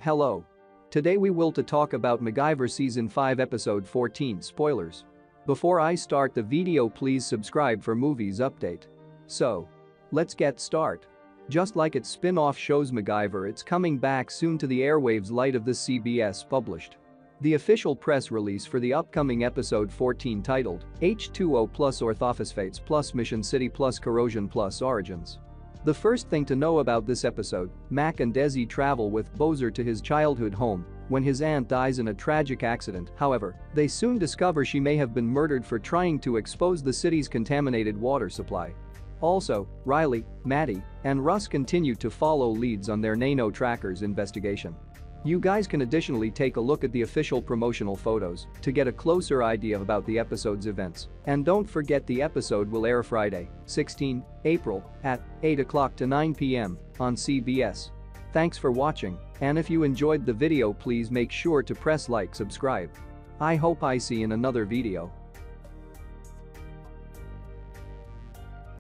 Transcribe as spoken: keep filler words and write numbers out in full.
Hello. Today we will to talk about MacGyver Season five Episode fourteen spoilers. Before I start the video, please subscribe for movies update. So, let's get start. Just like its spin-off shows MacGyver, it's coming back soon to the airwaves. Light of the C B S published the official press release for the upcoming episode fourteen titled H two O plus Orthophosphates plus Mission City plus Corrosion plus Origins. The first thing to know about this episode, Mac and Desi travel with Bowser to his childhood home when his aunt dies in a tragic accident. However, they soon discover she may have been murdered for trying to expose the city's contaminated water supply. Also, Riley, Maddie, and Russ continue to follow leads on their Nano Trackers investigation. You guys can additionally take a look at the official promotional photos to get a closer idea about the episode's events. And don't forget, the episode will air Friday, sixteenth April at eight o'clock to nine p m on C B S. Thanks for watching, and if you enjoyed the video, please make sure to press like, subscribe. I hope I see in another video.